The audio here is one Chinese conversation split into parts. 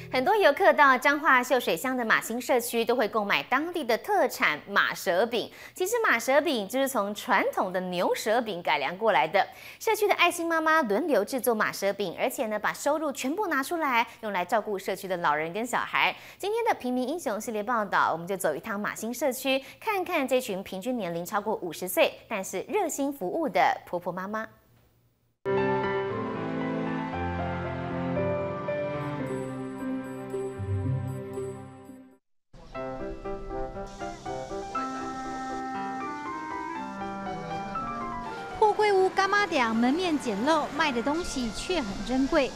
很多游客到彰化秀水乡的马兴社区，都会购买当地的特产马舌饼。其实马舌饼就是从传统的牛舌饼改良过来的。社区的爱心妈妈轮流制作马舌饼，而且呢，把收入全部拿出来，用来照顾社区的老人跟小孩。今天的平民英雄系列报道，我们就走一趟马兴社区，看看这群平均年龄超过50岁，但是热心服务的婆婆妈妈。 货柜屋干妈店门面简陋，卖的东西却很珍贵。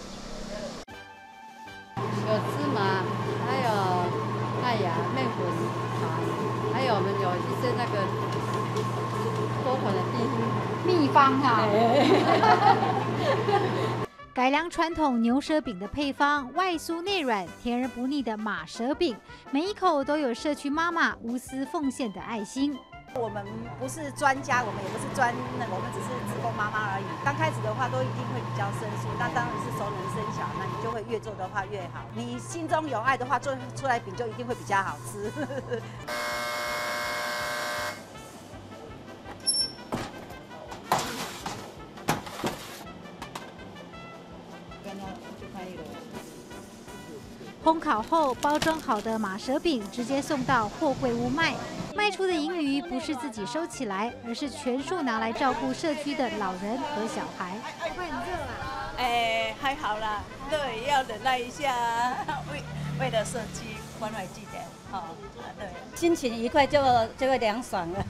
有芝麻，还有麦芽、面粉糖，还有我们有一些那个多款的秘方哈。 改良传统牛舌饼的配方，外酥内软、甜而不腻的马舌饼，每一口都有社区妈妈无私奉献的爱心。 我们不是专家，我们也不是我们只是志工妈妈而已。刚开始的话，都一定会比较生疏，那当然是熟能生巧，那你就会越做的话越好。你心中有爱的话，做出来饼就一定会比较好吃。 烘烤后包装好的马舌饼直接送到货柜屋卖。 卖出的盈余不是自己收起来，而是全数拿来照顾社区的老人和小孩。会很热啊？ 还好啦，热也要忍耐一下，为了社区关怀据点，对， 心情愉快就会凉爽了。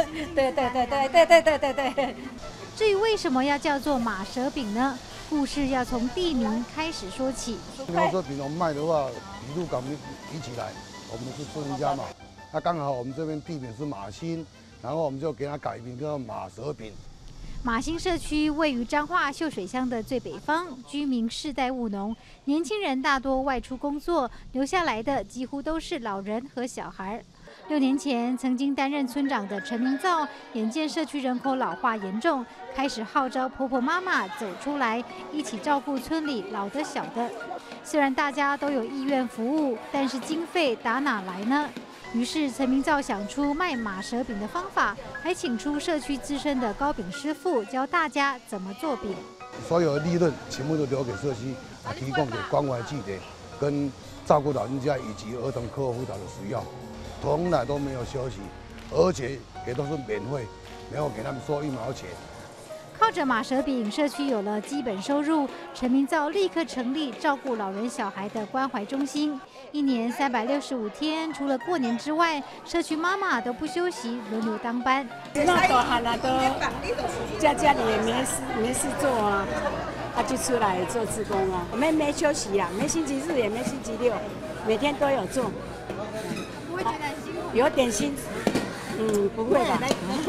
对。 至于为什么要叫做马舌饼呢？故事要从地名开始说起。 牛舌饼我们卖的话，一路港比起来，我们是孙家嘛。 那刚好我们这边地名是马兴，然后我们就给它改名叫马舌饼。 马兴社区位于彰化秀水乡的最北方，居民世代务农，年轻人大多外出工作，留下来的几乎都是老人和小孩。6年前，曾经担任村长的陈明造，眼见社区人口老化严重，开始号召婆婆妈妈走出来，一起照顾村里老的小的。虽然大家都有意愿服务，但是经费打哪来呢？ 于是陈明造想出卖马舌饼的方法，还请出社区资深的糕饼师傅教大家怎么做饼。 所有的利润全部都留给社区，提供给关怀据点跟照顾老人家以及儿童课后辅导的需要，从来都没有休息，而且也都是免费，没有给他们收1毛钱。 靠着马舌饼，社区有了基本收入。陈明造立刻成立照顾老人小孩的关怀中心，1年365天，除了过年之外，社区妈妈都不休息，轮流当班。 那大汉啊，都家里也没事做啊，就出来做志工啊，没休息啊，没星期日也没星期六，每天都有做。 不会觉得很辛苦？ 有点辛苦。 不会的。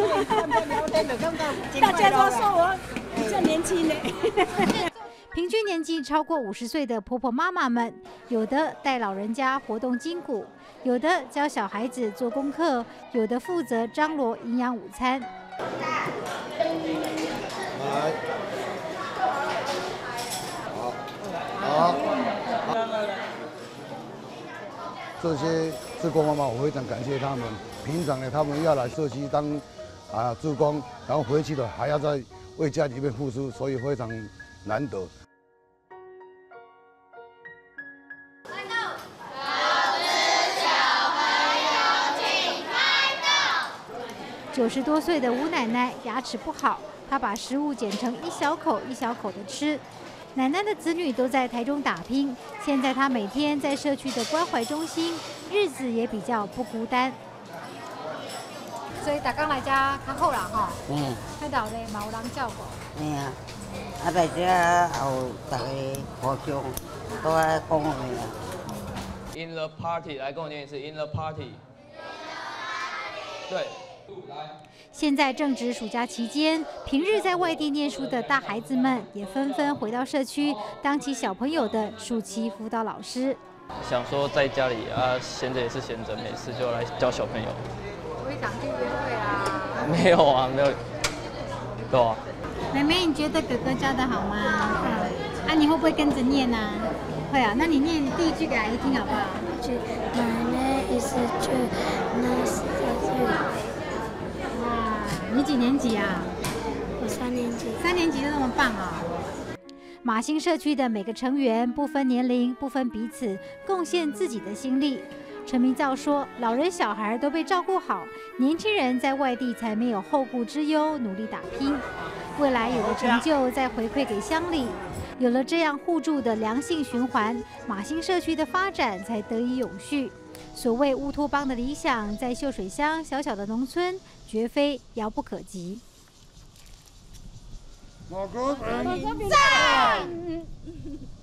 大家都说我比较年轻呢。 平均年纪超过50岁的婆婆妈妈们，有的带老人家活动筋骨，有的教小孩子做功课，有的负责张罗营养午餐。 好。这些志工妈妈，我非常感谢他们。 平常呢，他们要来社区当志工，然后回去了还要再为家里面付出，所以非常难得。 90多岁的吴奶奶牙齿不好，她把食物剪成一小口一小口的吃。奶奶的子女都在台中打拼，现在她每天在社区的关怀中心，日子也比较不孤单。 所以大家来遮较好啦吼。迄道咧嘛有人照顾。 嘿啊，来遮也有大家互相都爱讲话啊。 In the party， 来跟我念一次 ，In the party。对。 现在正值暑假期间，平日在外地念书的大孩子们也纷纷回到社区，当起小朋友的暑期辅导老师。 想说在家里闲着也是闲着，没事就来教小朋友。 会长去约会啦？ 没有啊，没有。对啊。 妹妹，你觉得哥哥教的好吗？你会不会跟着念啊？ 会啊，那你念第一句给阿姨听好不好 ？My name is Nice。 哇，你几年级啊？ 我3年级。 3年级就那么棒啊！马兴社区的每个成员不分年龄、不分彼此，贡献自己的心力。陈明照说：“老人小孩都被照顾好，年轻人在外地才没有后顾之忧，努力打拼。未来有了成就，再回馈给乡里。有了这样互助的良性循环，马兴社区的发展才得以永续。所谓乌托邦的理想，在秀水乡小小的农村，绝非遥不可及。” 马哥， 赞！